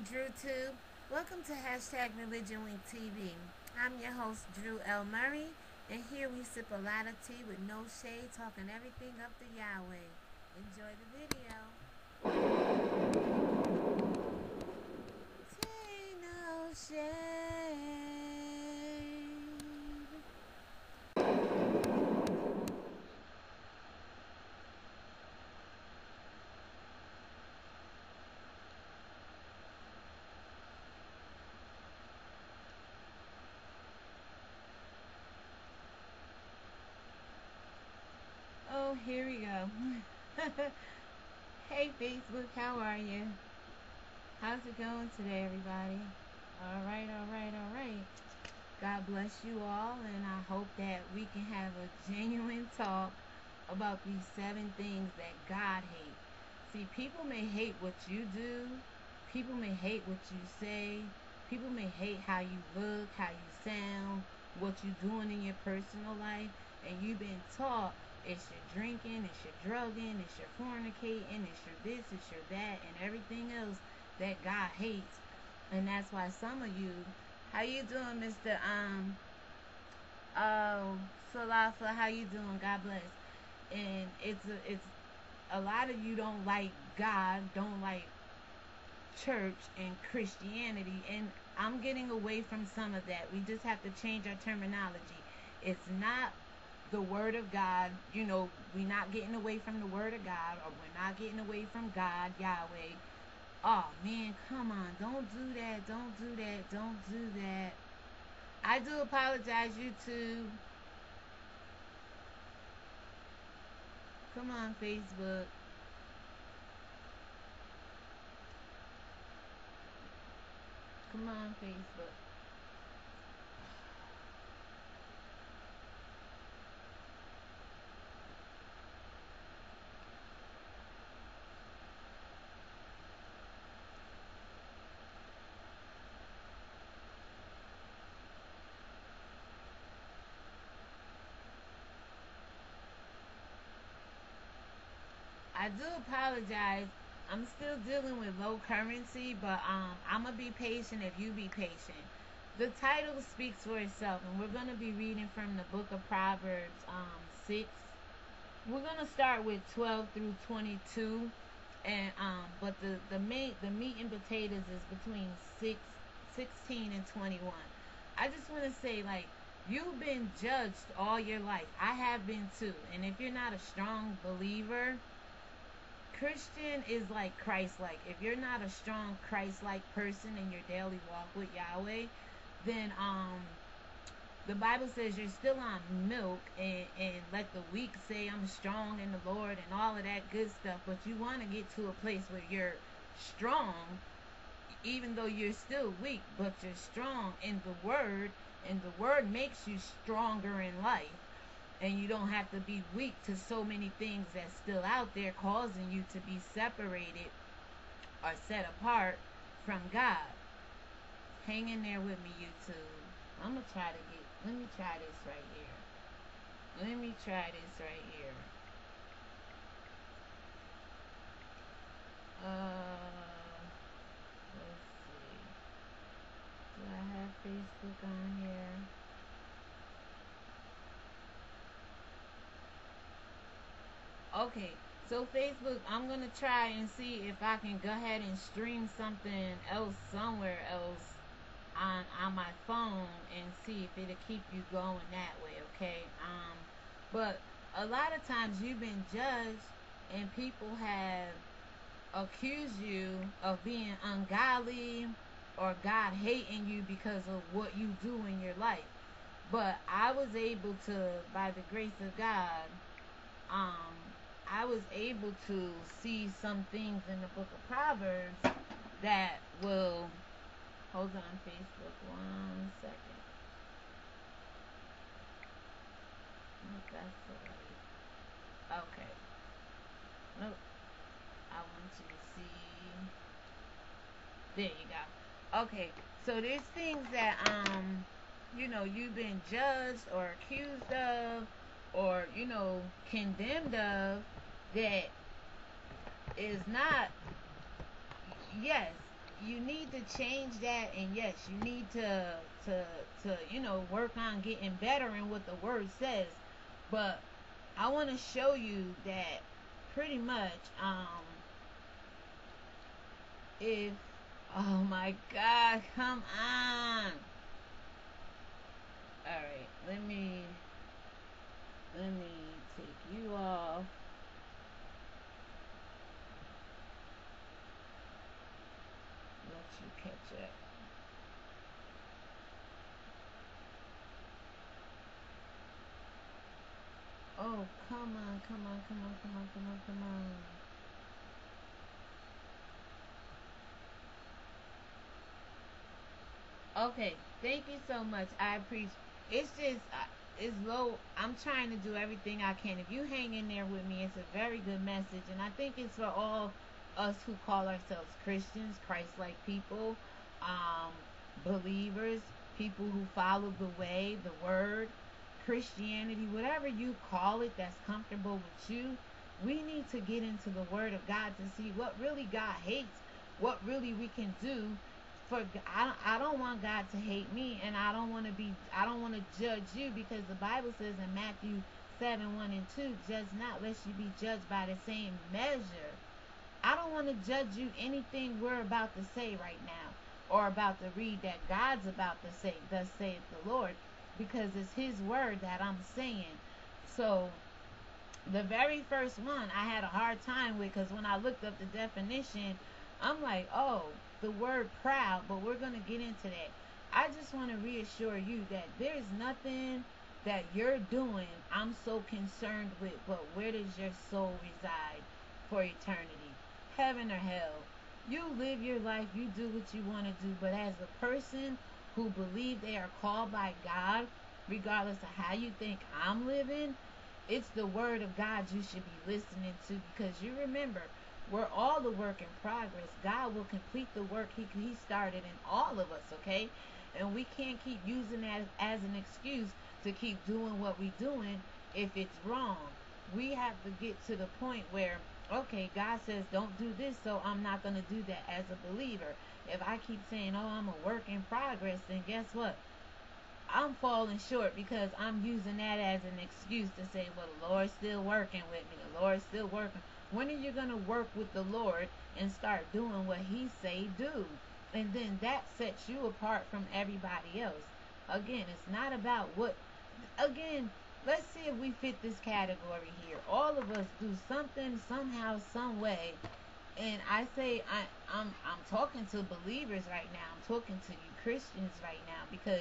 DrewTube. Welcome to hashtag Religion Week TV. I'm your host, Drew L. Murray, and here we sip a lot of tea with no shade, talking everything up to Yahweh. Enjoy the video. Tea, no shade. Oh, here we go. Hey, Facebook, how are you? How's it going today, everybody? All right, all right, all right. God bless you all, and I hope that we can have a genuine talk about these 7 things that God hates. See, people may hate what you do, people may hate what you say, people may hate how you look, how you sound, what you're doing in your personal life, and you've been taught it's your drinking, it's your drugging, it's your fornicating, it's your this, it's your that, and everything else that God hates. And that's why some of you, how you doing, Mr. Oh, Salafa, how you doing? God bless. And it's a lot of you don't like God, don't like church and Christianity, and I'm getting away from some of that. We just have to change our terminology. It's not the word of God. We're not getting away from the word of God, or we're not getting away from God, Yahweh. Oh man, come on, don't do that, don't do that, don't do that. I do apologize, YouTube. Come on, Facebook. Come on, Facebook. I do apologize. I'm still dealing with low currency, but I'm gonna be patient if you be patient. The title speaks for itself, and we're gonna be reading from the book of Proverbs 6. We're gonna start with 12 through 22, and but the meat and potatoes is between 16 and 21. I just want to say, like, you've been judged all your life. I have been too, and if you're not a strong believer, Christian is like Christ-like. If you're not a strong Christ-like person in your daily walk with Yahweh, then the Bible says you're still on milk, and let the weak say I'm strong in the Lord and all of that good stuff. But you want to get to a place where you're strong, even though you're still weak, but you're strong in the Word, and the Word makes you stronger in life. And you don't have to be weak to so many things that's still out there causing you to be separated or set apart from God. Hang in there with me, YouTube. I'm gonna try to get. Let me try this right here. Let me try this right here. Let's see. Do I have Facebook on here? Okay, so Facebook, I'm gonna try and see if I can go ahead and stream something else somewhere else on my phone and see if it'll keep you going that way. Okay. But a lot of times you've been judged, and people have accused you of being ungodly or God hating you because of what you do in your life. But I was able to, by the grace of God, um, I was able to see some things in the book of Proverbs that will. Hold on, Facebook, 1 second. Nope, that's the right. Okay. Nope. I want you to see. There you go. Okay. So there's things that you've been judged or accused of, or condemned of, that is not. Yes, you need to change that, and yes, you need to work on getting better in what the word says. But I want to show you that pretty much if oh my god, come on. All right, let me take you off. Let you catch up. Oh, come on, come on, come on, come on, come on, come on. Okay, thank you so much. I appreciate. It's just it's low. I'm trying to do everything I can. If you hang in there with me, it's a very good message, and I think it's for all us who call ourselves Christians, Christ-like people, um, believers, people who follow the way, the word, Christianity, whatever you call it, that's comfortable with you. We need to get into the Word of God to see what really God hates, what really we can do. For I don't want God to hate me, and I don't want to judge you, because the Bible says in Matthew 7:1 and 2, judge not lest you be judged by the same measure. I don't want to judge you anything we're about to say right now, or about to read that God's about to say, thus saith the Lord, because it's His word that I'm saying. So the very first one I had a hard time with, because when I looked up the definition, I'm like, oh, the word proud, but we're going to get into that. I just want to reassure you that there's nothing that you're doing I'm so concerned with, but where does your soul reside for eternity? Heaven or hell? You live your life, you do what you want to do, but as a person who believe they are called by God, regardless of how you think I'm living, it's the word of God you should be listening to, because you remember, we're all the work in progress. God will complete the work he started in all of us, okay? And we can't keep using that as an excuse to keep doing what we're doing if it's wrong. We have to get to the point where, okay, God says don't do this, so I'm not going to do that as a believer. If I keep saying, oh, I'm a work in progress, then guess what? I'm falling short, because I'm using that as an excuse to say, well, the Lord's still working with me. The Lord's still working. When are you going to work with the Lord and start doing what He say do? And then that sets you apart from everybody else. Again, it's not about what. Again, let's see if we fit this category here. All of us do something, somehow, some way. And I say I'm talking to believers right now. I'm talking to you Christians right now, because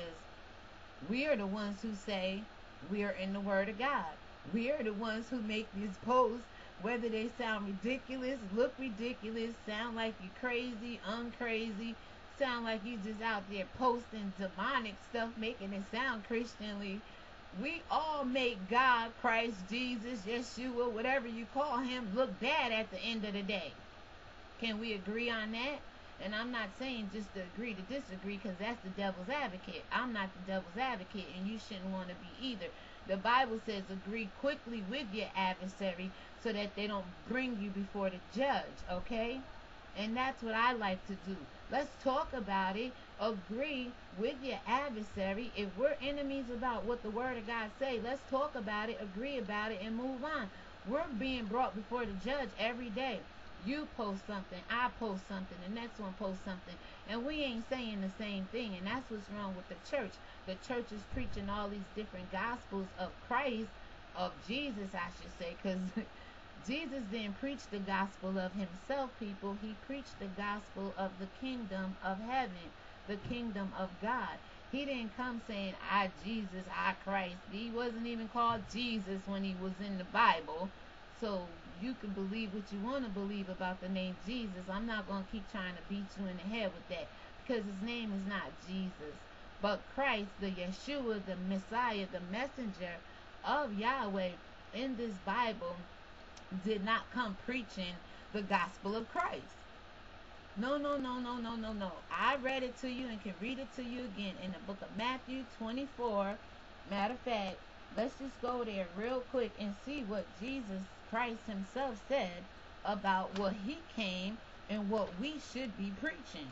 we are the ones who say we are in the Word of God. We are the ones who make these posts, whether they sound ridiculous, look ridiculous, sound like you're crazy, uncrazy, sound like you just out there posting demonic stuff, making it sound Christianly. We all make God, Christ, Jesus, Yeshua, whatever you call Him, look bad at the end of the day. Can we agree on that? And I'm not saying just to agree to disagree, because that's the devil's advocate. I'm not the devil's advocate, and you shouldn't want to be either. The Bible says agree quickly with your adversary so that they don't bring you before the judge, okay? And that's what I like to do. Let's talk about it. Agree with your adversary. If we're enemies about what the Word of God say, let's talk about it, agree about it, and move on. We're being brought before the judge every day. You post something, I post something, the next one posts something, and we ain't saying the same thing. And that's what's wrong with the church. The church is preaching all these different gospels of Christ, of Jesus, I should say, because Jesus didn't preach the gospel of Himself, people. He preached the gospel of the kingdom of heaven, the kingdom of God. He didn't come saying, I Jesus, I Christ. He wasn't even called Jesus when he was in the Bible. So you can believe what you want to believe about the name Jesus. I'm not going to keep trying to beat you in the head with that, because His name is not Jesus, but Christ, the Yeshua, the Messiah, the messenger of Yahweh in this Bible did not come preaching the gospel of Christ. No, no, no, no, no, no, no. I read it to you and can read it to you again in the book of Matthew 24. Matter of fact, let's just go there real quick and see what Jesus Christ Himself said about what He came and what we should be preaching.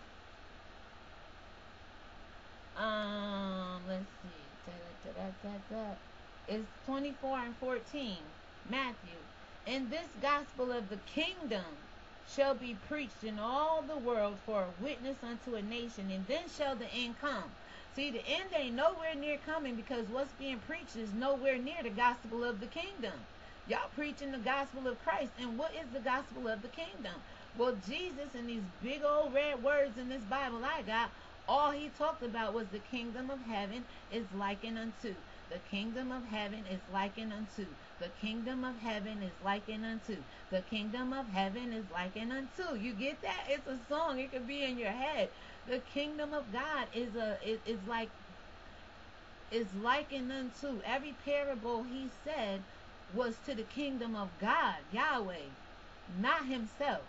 Let's see. It's 24 and 14. Matthew. And this gospel of the kingdom shall be preached in all the world for a witness unto a nation, and then shall the end come. See, the end ain't nowhere near coming, because what's being preached is nowhere near the gospel of the kingdom. Y'all preaching the gospel of Christ, and what is the gospel of the kingdom? Well, Jesus, in these big old red words in this Bible I got, all he talked about was the kingdom of heaven is likened unto. The kingdom of heaven is likened unto. The kingdom of heaven is likened unto. The kingdom of heaven is likened unto. You get that? It's a song. It could be in your head. The kingdom of God is likened unto. Every parable he said was to the kingdom of God, Yahweh, not himself.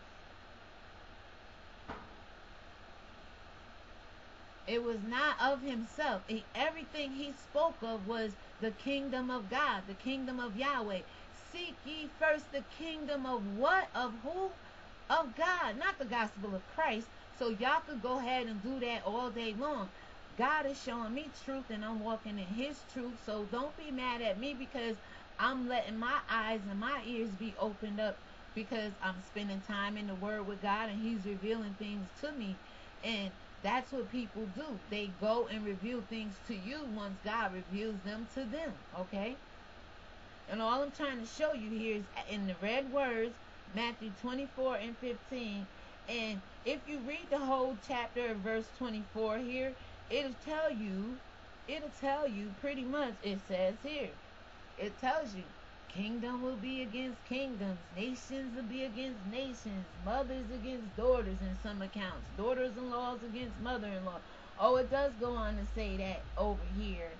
It was not of himself. Everything he spoke of was the kingdom of God, the kingdom of Yahweh. Seek ye first the kingdom of what? Of who? Of God, not the gospel of Christ. So y'all could go ahead and do that all day long. God is showing me truth, and I'm walking in his truth. So don't be mad at me because I'm letting my eyes and my ears be opened up, because I'm spending time in the word with God, and he's revealing things to me. And that's what people do. They go and reveal things to you once God reveals them to them. Okay? And all I'm trying to show you here is in the red words, Matthew 24 and 15. And if you read the whole chapter of verse 24 here, it'll tell you pretty much, it says here. It tells you kingdom will be against kingdoms, nations will be against nations, mothers against daughters in some accounts, daughters-in-laws against mother-in-law. Oh, it does go on to say that over here.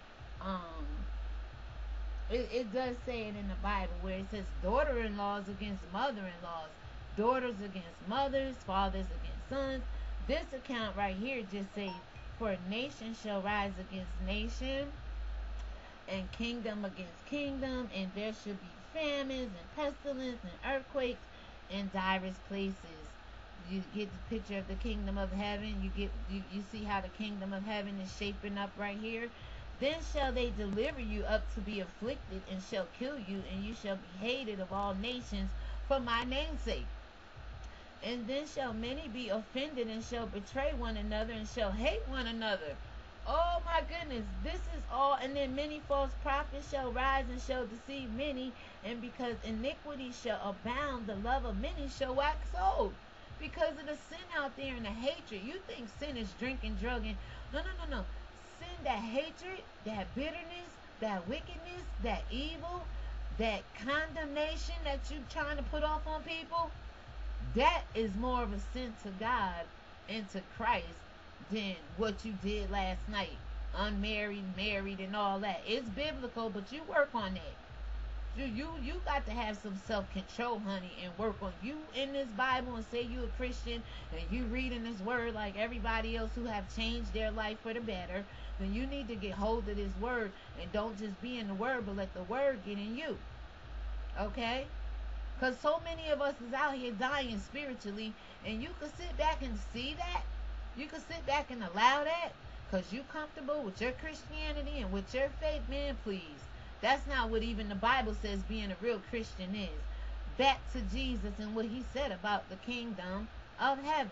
It does say it in the Bible where it says daughter-in-laws against mother-in-laws, daughters against mothers, fathers against sons. This account right here just says, for nation shall rise against nation, and kingdom against kingdom, and there should be famines and pestilence and earthquakes in diverse places. You get the picture of the kingdom of heaven. You see how the kingdom of heaven is shaping up right here. Then shall they deliver you up to be afflicted, and shall kill you, and you shall be hated of all nations for my name's sake. And then shall many be offended, and shall betray one another, and shall hate one another. Oh my goodness, this is all. And then many false prophets shall rise and shall deceive many, and because iniquity shall abound, the love of many shall wax old. Because of the sin out there and the hatred. You think sin is drinking, drugging. No. Sin, that hatred, that bitterness, that wickedness, that evil, that condemnation that you trying to put off on people, that is more of a sin to God and to Christ than what you did last night. Unmarried, married, and all that. It's biblical, but you work on that. You got to have some self-control, honey, and work on you in this Bible, and say you a Christian and you reading this word like everybody else who have changed their life for the better. Then you need to get hold of this word, and don't just be in the word, but let the word get in you. Okay? Because so many of us is out here dying spiritually, and you can sit back and see that. You can sit back and allow that because you comfortable with your Christianity and with your faith. Man, please. That's not what even the Bible says being a real Christian is. Back to Jesus and what he said about the kingdom of heaven.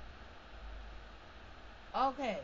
Okay.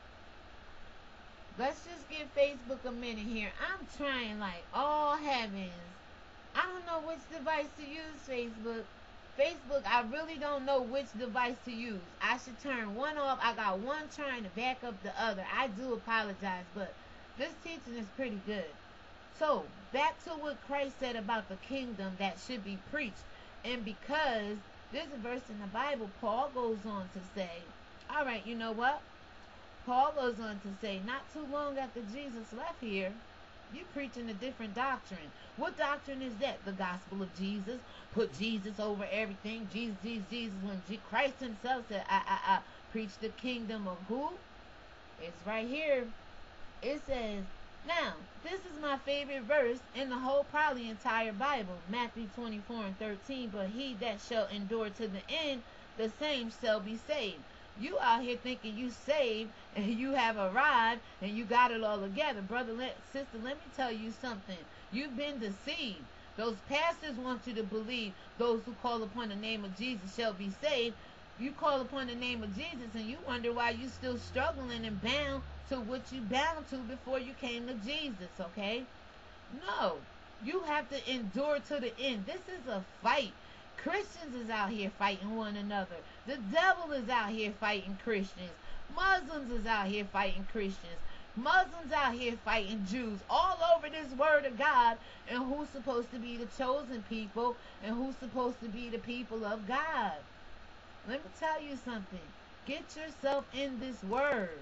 Let's just give Facebook a minute here. I'm trying like all heavens. I don't know which device to use, Facebook. I really don't know which device to use. I should turn one off. I got one trying to back up the other. I do apologize, but this teaching is pretty good. So, back to what Christ said about the kingdom that should be preached. And because there's a verse in the Bible, Paul goes on to say, all right, you know what? Paul goes on to say, not too long after Jesus left here, you preaching a different doctrine. What doctrine is that? The gospel of Jesus. Put Jesus over everything. Jesus. When Christ himself said, I preach the kingdom of who? It's right here. It says, now, this is my favorite verse in the whole, probably entire Bible. Matthew 24 and 13. But he that shall endure to the end, the same shall be saved. You out here thinking you saved and you have arrived and you got it all together. Brother, sister, let me tell you something. You've been deceived. Those pastors want you to believe those who call upon the name of Jesus shall be saved. You call upon the name of Jesus and you wonder why you still struggling and bound to what you bound to before you came to Jesus, okay? No. You have to endure to the end. This is a fight. Christians is out here fighting one another. The devil is out here fighting Christians. Muslims is out here fighting Christians. Muslims out here fighting Jews. All over this word of God. And who's supposed to be the chosen people and who's supposed to be the people of God. Let me tell you something. Get yourself in this word.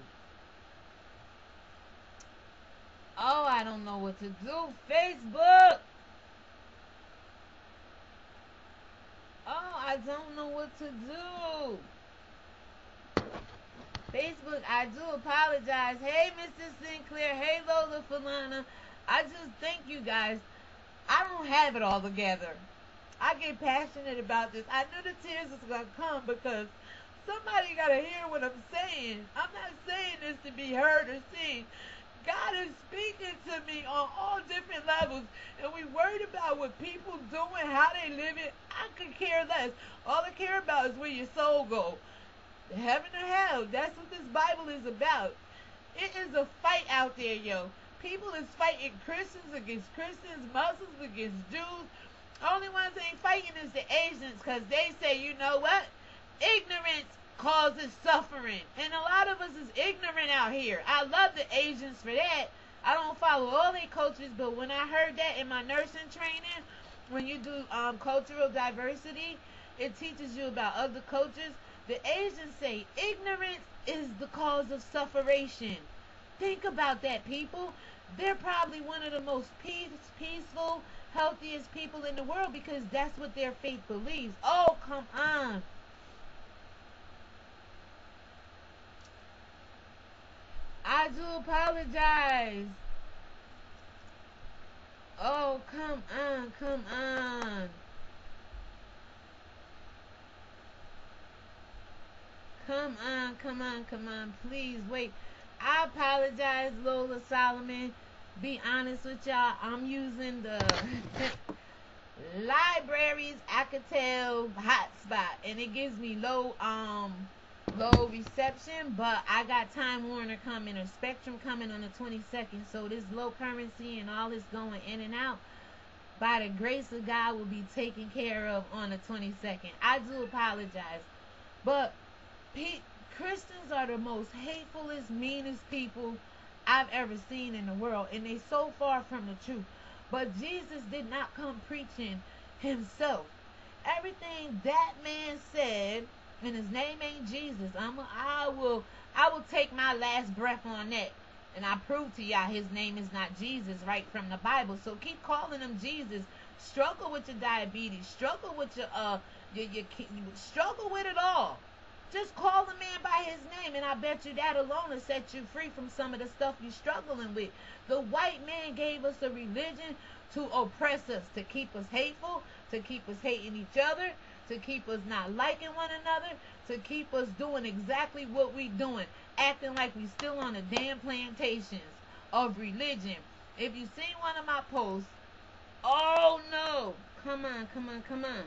Oh, I don't know what to do. Facebook. Oh, I don't know what to do. Facebook, I do apologize. Hey, Mr. Sinclair. Hey, Lola Falana. I just thank you guys. I don't have it all together. I get passionate about this. I knew the tears was going to come because somebody got to hear what I'm saying. I'm not saying this to be heard or seen. God is speaking to me on all different levels, and we worried about what people doing, how they live it. I could care less. All I care about is where your soul go. Heaven or hell. That's what this Bible is about. It is a fight out there, yo. People is fighting Christians against Christians, Muslims against Jews. Only ones that ain't fighting is the Asians, because they say, you know what? Ignorance causes suffering. And a lot of us is ignorant out here. I love the Asians for that. I don't follow all their cultures, but when I heard that in my nursing training, when you do cultural diversity, it teaches you about other cultures. The Asians say ignorance is the cause of suffering. Think about that, people. They're probably one of the most peaceful, healthiest people in the world because that's what their faith believes. Oh, come on. I do apologize. Oh, come on, come on. Come on, come on, come on. Please wait. I apologize, Lola Solomon. Be honest with y'all. I'm using the libraries Alcatel hotspot, and it gives me low reception, but I got Time Warner coming or Spectrum coming on the 22nd, so this low currency and all this going in and out, by the grace of God, will be taken care of on the 22nd. I do apologize, but Christians are the most hatefulest, meanest people I've ever seen in the world, and they so far from the truth. But Jesus did not come preaching himself. Everything that man said, and his name ain't Jesus, I will take my last breath on that, and I prove to y'all his name is not Jesus right from the Bible. So keep calling him Jesus. Struggle with your diabetes, struggle with your struggle with it all. Just call the man by his name, and I bet you that alone will set you free from some of the stuff you're struggling with. The white man gave us a religion to oppress us, to keep us hateful, to keep us hating each other, to keep us not liking one another, to keep us doing exactly what we doing, acting like we still on the damn plantations of religion. If you seen one of my posts, oh no, come on, come on, come on.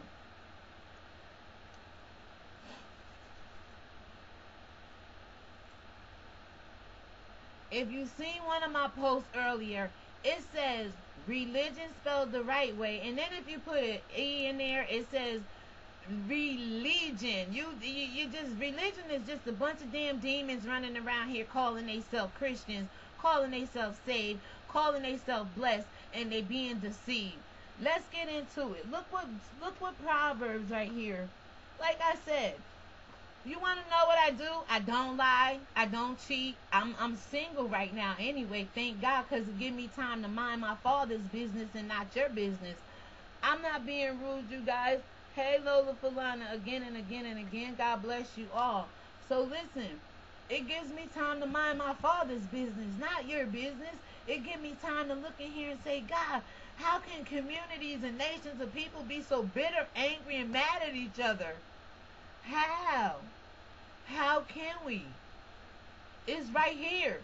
If you seen one of my posts earlier, it says religion spelled the right way, and then if you put an E in there, it says religion. You just, religion is just a bunch of damn demons running around here calling themselves Christians, calling themselves saved, calling themselves blessed, and they being deceived. Let's get into it. Look what Proverbs right here. Like I said, you want to know what I do? I don't lie. I don't cheat. I'm single right now anyway. Thank God, because it give me time to mind my Father's business and not your business. I'm not being rude, you guys. Hey, Lola Falana, again and again and again. God bless you all. So listen, it gives me time to mind my Father's business, not your business. It gives me time to look in here and say, God, how can communities and nations of people be so bitter, angry, and mad at each other? How? How can we? It's right here.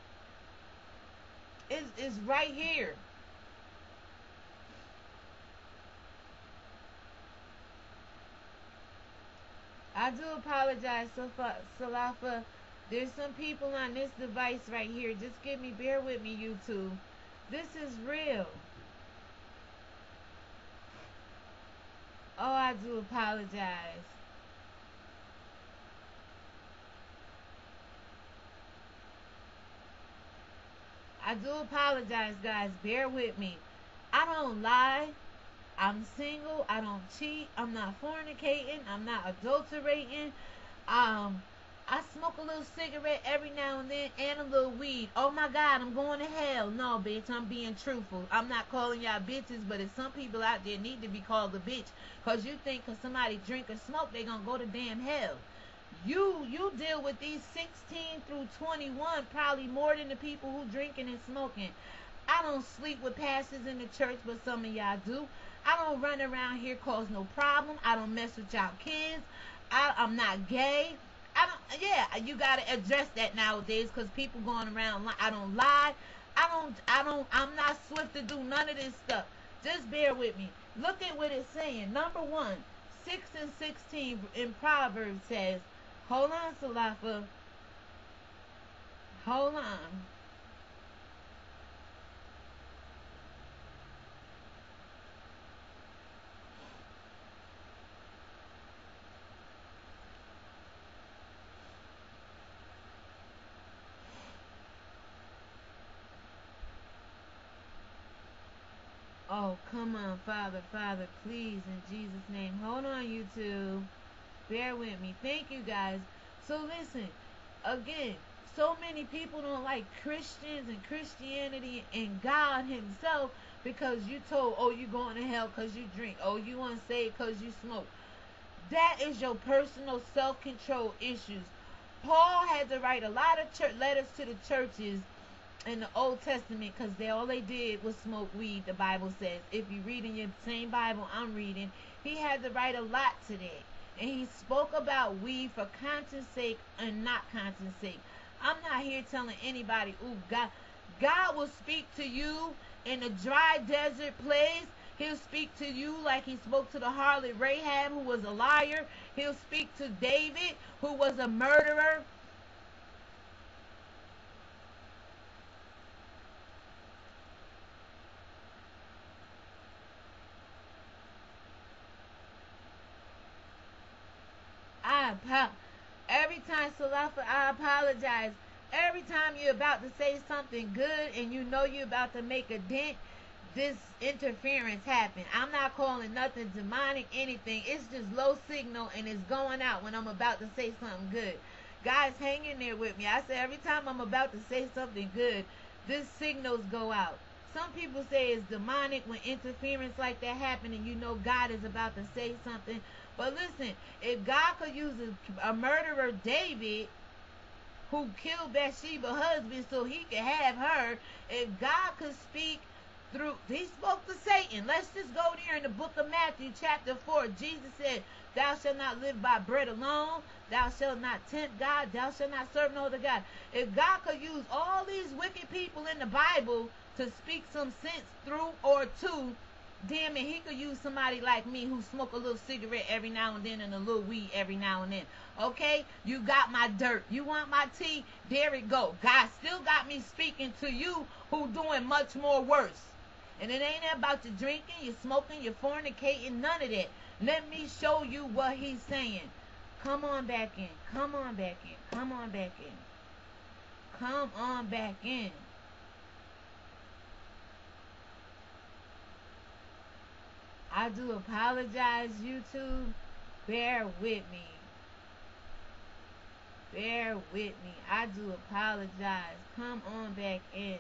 It's right here. I do apologize, Salafa. There's some people on this device right here. Just bear with me, YouTube. This is real. Oh, I do apologize. I do apologize, guys. Bear with me. I don't lie. I'm single. I don't cheat. I'm not fornicating. I'm not adulterating. Um, I smoke a little cigarette every now and then and a little weed. Oh my God, I'm going to hell. No, bitch, I'm being truthful. I'm not calling y'all bitches, but if some people out there need to be called a bitch because you think because somebody drink or smoke, they going to go to damn hell. You deal with these 16 through 21 probably more than the people who drinking and smoking. I don't sleep with pastors in the church, but some of y'all do. I don't run around here cause no problem. I don't mess with y'all kids. I'm not gay. I don't. Yeah, you gotta address that nowadays because people going around. I don't lie. I'm not swift to do none of this stuff. Just bear with me. Look at what it's saying. Number one, 6:16 in Proverbs says, "Hold on, Salafa. Hold on." Oh, come on, Father, Father, please, in Jesus' name. Hold on, YouTube. Bear with me. Thank you, guys. So, listen, again, so many people don't like Christians and Christianity and God Himself because you told, oh, you going to hell because you drink. Oh, you unsaved because you smoke. That is your personal self-control issues. Paul had to write a lot of letters to the churches in the Old Testament because all they did was smoke weed. The Bible says, if you read in your same Bible I'm reading, he had to write a lot to that, and he spoke about weed for conscience sake and not conscience sake. I'm not here telling anybody, ooh, God will speak to you in a dry desert place. He'll speak to you like he spoke to the harlot Rahab, who was a liar. He'll speak to David, who was a murderer. Every time, Salafa, I apologize. Every time you're about to say something good and you know you're about to make a dent, this interference happen. I'm not calling nothing demonic, anything. It's just low signal and it's going out when I'm about to say something good. Guys, hang in there with me. I say every time I'm about to say something good, this signals go out. Some people say it's demonic when interference like that happen and you know God is about to say something. But listen, if God could use a murderer David who killed Bathsheba's husband so he could have her, if God could speak through, he spoke to Satan. Let's just go there in the book of Matthew chapter 4. Jesus said, thou shalt not live by bread alone. Thou shalt not tempt God. Thou shalt not serve no other God. If God could use all these wicked people in the Bible to speak some sense through or to, damn it, he could use somebody like me who smoke a little cigarette every now and then and a little weed every now and then. Okay? You got my dirt. You want my tea? There it go. God still got me speaking to you who doing much more worse. And it ain't about you drinking, you smoking, you fornicating, none of that. Let me show you what he's saying. Come on back in. Come on back in. Come on back in. Come on back in. I do apologize, YouTube. Bear with me. Bear with me. I do apologize. Come on back in.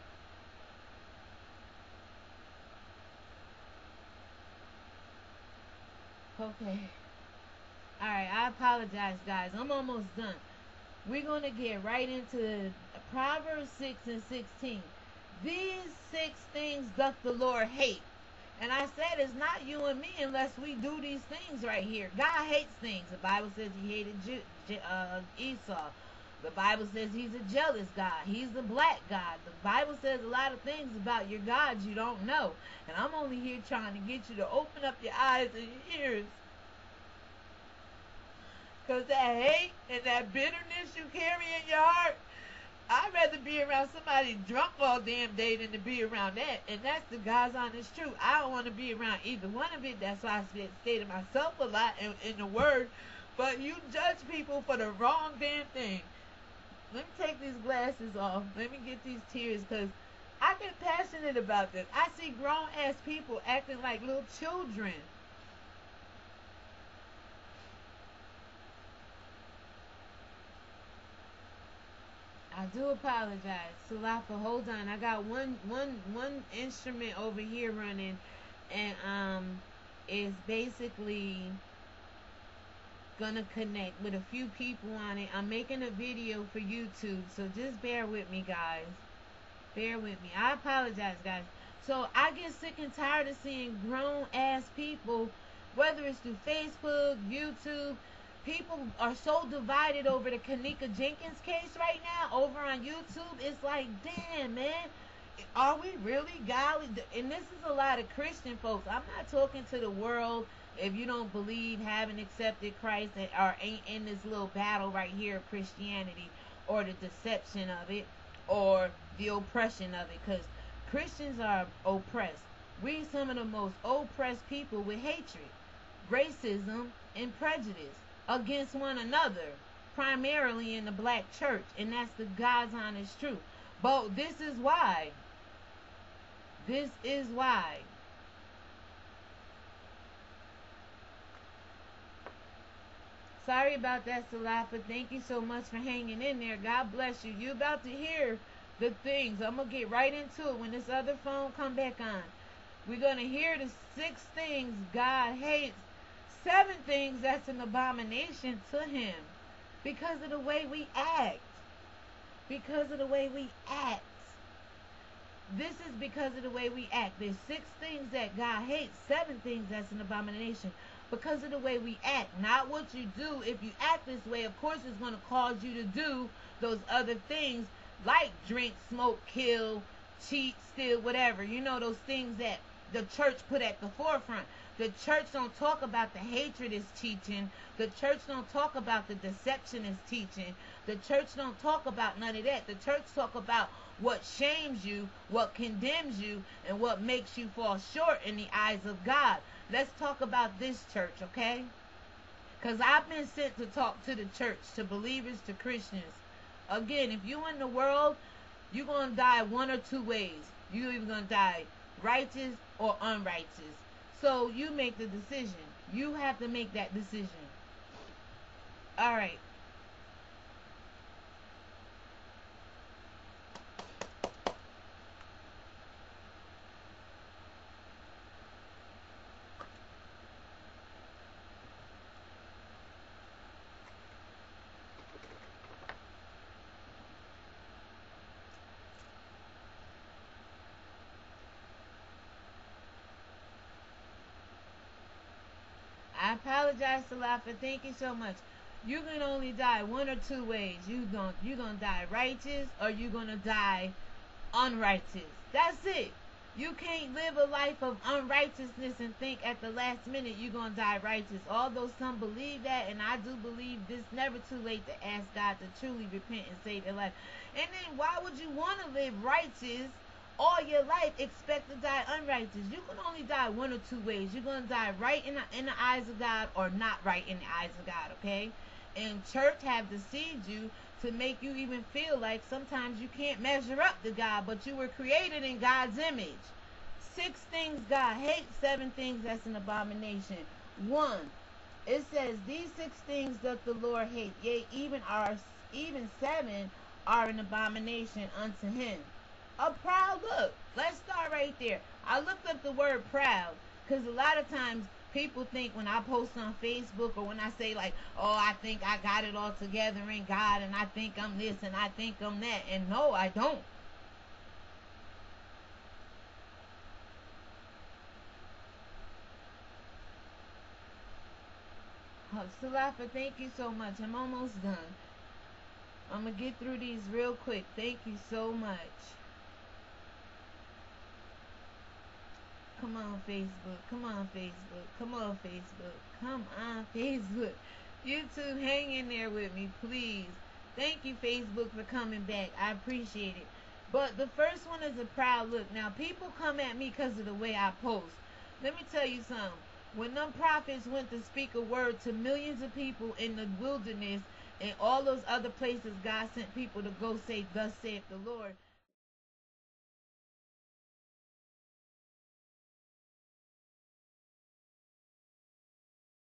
Okay. Alright, I apologize, guys. I'm almost done. We're going to get right into Proverbs 6 and 16. These 6 things doth the Lord hate. And I said, it's not you and me unless we do these things right here. God hates things. The Bible says he hated Esau. The Bible says he's a jealous God. He's a black God. The Bible says a lot of things about your gods you don't know. And I'm only here trying to get you to open up your eyes and your ears. Because that hate and that bitterness you carry in your heart, I'd rather be around somebody drunk all damn day than to be around that. And that's the God's honest truth. I don't want to be around either one of it. That's why I say to myself a lot in the word. But you judge people for the wrong damn thing. Let me take these glasses off. Let me get these tears, because I get passionate about this. I see grown-ass people acting like little children. I do apologize. Salafa, hold on. I got one instrument over here running, and it's basically gonna connect with a few people on it. I'm making a video for YouTube, so just bear with me, guys. Bear with me. I apologize, guys. So I get sick and tired of seeing grown ass people, whether it's through Facebook, YouTube. People are so divided over the Kanika Jenkins case right now over on YouTube. It's like, damn, man, are we really godly? And this is a lot of Christian folks. I'm not talking to the world. If you don't believe, haven't accepted Christ, or ain't in this little battle right here of Christianity, or the deception of it, or the oppression of it, because Christians are oppressed. We some of the most oppressed people with hatred, racism, and prejudice against one another, primarily in the black church, and that's the God's honest truth. But this is why. This is why. Sorry about that, Salafa. Thank you so much for hanging in there. God bless you. You about to hear the things. I'm going to get right into it when this other phone come back on. We're going to hear the 6 things God hates. 7 things that's an abomination to him. Because of the way we act. Because of the way we act. This is because of the way we act. There's 6 things that God hates. 7 things that's an abomination. Because of the way we act, not what you do. If you act this way, of course it's going to cause you to do those other things, like drink, smoke, kill, cheat, steal, whatever. You know, those things that the church put at the forefront. The church don't talk about the hatred it's teaching. The church don't talk about the deception it's teaching. The church don't talk about none of that. The church talk about what shames you, what condemns you, and what makes you fall short in the eyes of God. Let's talk about this church, okay? Because I've been sent to talk to the church, to believers, to Christians. Again, if you in the world, you're going to die one or 2 ways. You're either going to die righteous or unrighteous. So you make the decision. You have to make that decision. All right. I apologize, Salafa. Thank you so much. You can only die one or 2 ways. You're gonna die righteous, or you're gonna die unrighteous. That's it. You can't live a life of unrighteousness and think at the last minute you're gonna die righteous. Although some believe that, and I do believe this, never too late to ask God to truly repent and save your life. And then why would you want to live righteous all your life, expect to die unrighteous? You can only die one or 2 ways. You're going to die right in the eyes of God, or not right in the eyes of God, okay? And church have deceived you to make you even feel like sometimes you can't measure up to God, but you were created in God's image. 6 things God hates, 7 things that's an abomination. 1, it says, these 6 things doth the Lord hate, yea, even 7 are an abomination unto him. A proud look. Let's start right there. I looked up the word proud, because a lot of times people think when I post on Facebook, or when I say like, oh, I think I got it all together in God, and I think I'm this, and I think I'm that. And no, I don't. Salafa, thank you so much. I'm almost done. I'm going to get through these real quick. Thank you so much. Come on, Facebook. Come on, Facebook. Come on, Facebook. Come on, Facebook. YouTube, hang in there with me, please. Thank you, Facebook, for coming back. I appreciate it. But the first one is a proud look. Now, people come at me because of the way I post. Let me tell you something. When them prophets went to speak a word to millions of people in the wilderness and all those other places God sent people to go say, thus saith the Lord,